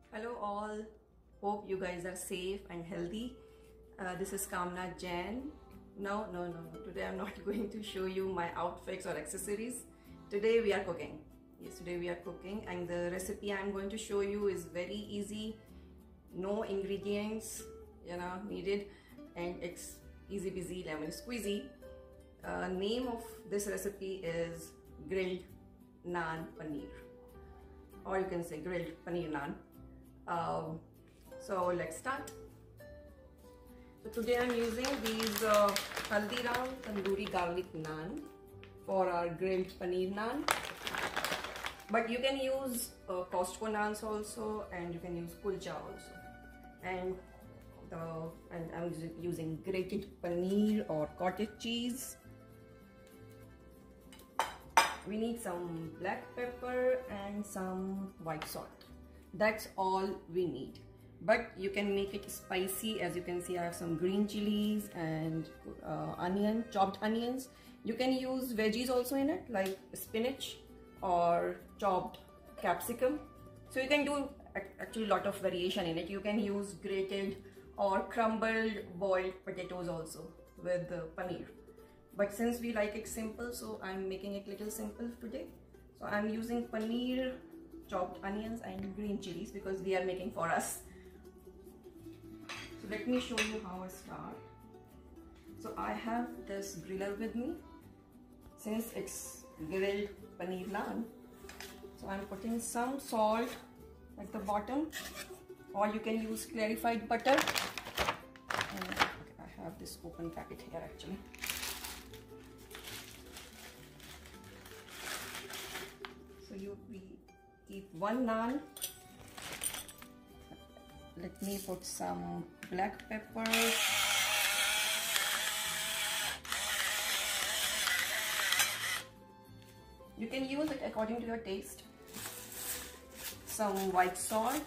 Hello all, hope you guys are safe and healthy. This is Kamna Jain. No, today I'm not going to show you my outfits or accessories. Today we are cooking. Yes, today we are cooking, and the recipe I'm going to show you is very easy. No ingredients, needed, and it's easy peasy lemon squeezy. Name of this recipe is grilled naan paneer, or you can say grilled paneer naan. So let's start. So today I'm using these haldiram tandoori garlic naan for our grilled paneer naan. But you can use Costco naans also, and you can use kulcha also. And I'm using grated paneer or cottage cheese. We need some black pepper and some white salt. That's all we need, but you can make it spicy. As you can see, I have some green chilies and chopped onions. You can use veggies also in it, like spinach or chopped capsicum. So you can do actually a lot of variation in it. You can use grated or crumbled boiled potatoes also with the paneer, but since we like it simple, so I'm making it little simple today. So I'm using paneer, chopped onions and green chilies because we are making for us. So let me show you how I start. So I have this griller with me. Since it's grilled paneer naan, so I'm putting some salt at the bottom, or you can use clarified butter. And okay, I have this open packet here actually. So we keep one naan. Let me put some black pepper. You can use it according to your taste. Some white salt.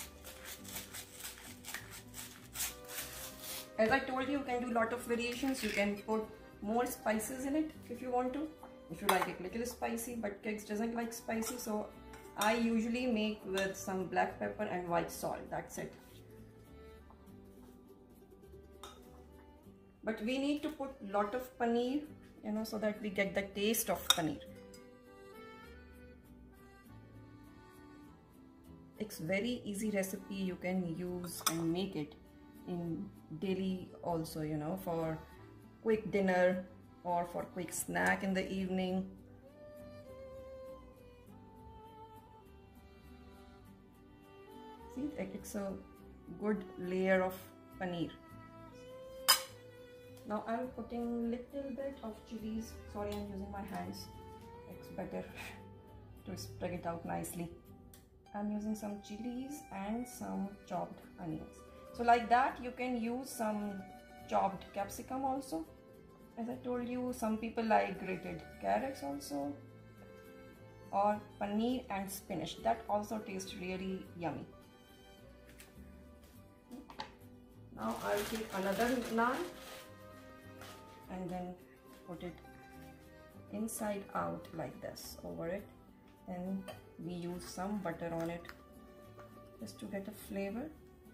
As I told you, you can do a lot of variations. You can put more spices in it if you want to. If you like it little spicy, but kids doesn't like spicy, so I usually make with some black pepper and white salt. That's it. But we need to put a lot of paneer, so that we get the taste of paneer. It's very easy recipe. You can use and make it in daily also, for quick dinner or for quick snack in the evening. See, it's a good layer of paneer. Now I'm putting little bit of chilies. Sorry, I'm using my hands. It's better to spread it out nicely. I'm using some chilies and some chopped onions. So like that, you can use some chopped capsicum also. As I told you, some people like grated carrots also, or paneer and spinach. That also tastes really yummy. Now I'll take another naan and then put it inside out like this over it, and we use some butter on it just to get a flavor.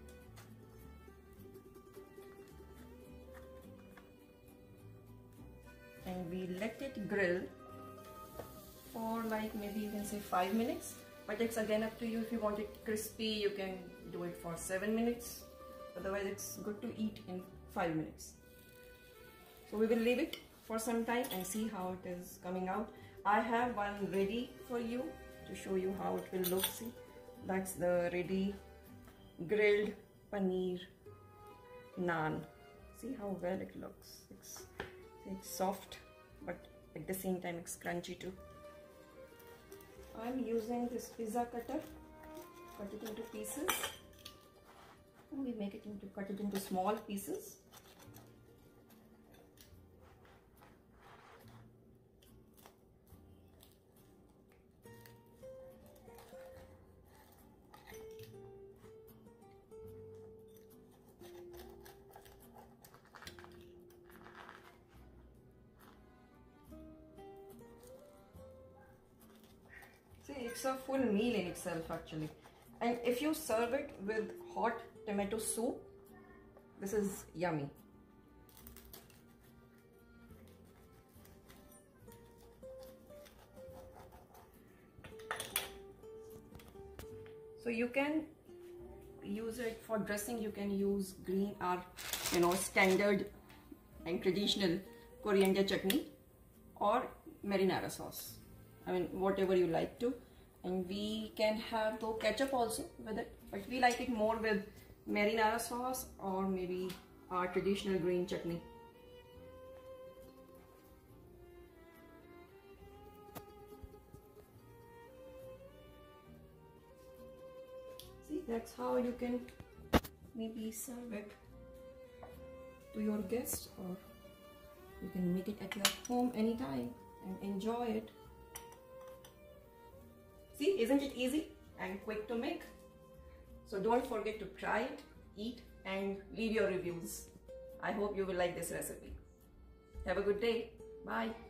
And we let it grill for like maybe you can say 5 minutes, but it's again up to you. If you want it crispy, you can do it for 7 minutes. Otherwise, it's good to eat in 5 minutes. So we will leave it for some time and see how it is coming out. I have one ready for you to show you how it will look. See, that's the ready grilled paneer naan. See how well it looks. It's soft, but at the same time it's crunchy too. I'm using this pizza cutter. Cut it into pieces. And we cut it into small pieces. See, it's a full meal in itself actually. And if you serve it with hot tomato soup, this is yummy. So you can use it for dressing. You can use green or standard and traditional coriander chutney or marinara sauce. I mean, whatever you like to. And we can have though ketchup also with it, but we like it more with marinara sauce or maybe our traditional green chutney. See, that's how you can maybe serve it to your guests, or you can make it at your home anytime and enjoy it. See, isn't it easy and quick to make? So don't forget to try it, eat, and leave your reviews. I hope you will like this recipe. Have a good day. Bye.